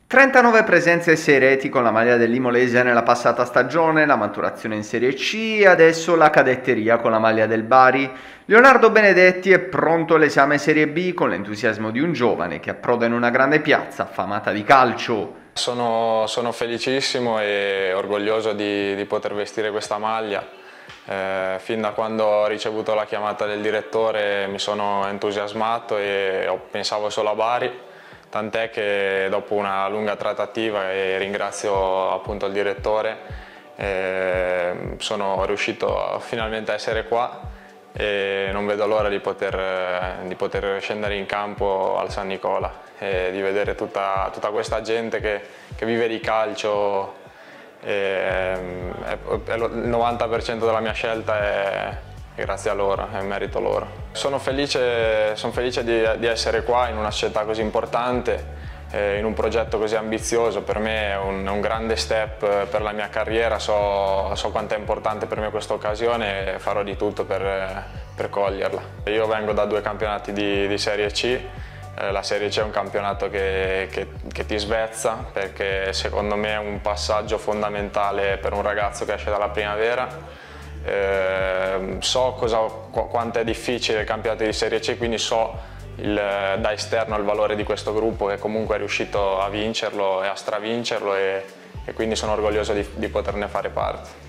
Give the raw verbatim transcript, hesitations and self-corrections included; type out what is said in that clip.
trentanove presenze e sei reti con la maglia dell'Imolese nella passata stagione, la maturazione in Serie C e adesso la cadetteria con la maglia del Bari. Leonardo Benedetti è pronto all'esame Serie B con l'entusiasmo di un giovane che approda in una grande piazza affamata di calcio. Sono, sono felicissimo e orgoglioso di, di poter vestire questa maglia. Eh, fin da quando ho ricevuto la chiamata del direttore mi sono entusiasmato e ho, pensavo solo a Bari. Tant'è che dopo una lunga trattativa, e ringrazio appunto il direttore, eh, sono riuscito finalmente a essere qua e non vedo l'ora di poter, di poter scendere in campo al San Nicola e di vedere tutta, tutta questa gente che, che vive di calcio. E, e, il novanta per cento della mia scelta è grazie a loro, è merito loro. Sono felice, sono felice di, di essere qua in una società così importante, eh, in un progetto così ambizioso. Per me è un, un grande step per la mia carriera, so, so quanto è importante per me questa occasione e farò di tutto per, per coglierla. Io vengo da due campionati di, di Serie C. Eh, la Serie C è un campionato che, che, che ti svezza, perché secondo me è un passaggio fondamentale per un ragazzo che esce dalla primavera. Eh, so cosa, qu quanto è difficile il campionato di Serie C, quindi so il, da esterno il valore di questo gruppo che comunque è riuscito a vincerlo e a stravincerlo e, e quindi sono orgoglioso di, di poterne fare parte.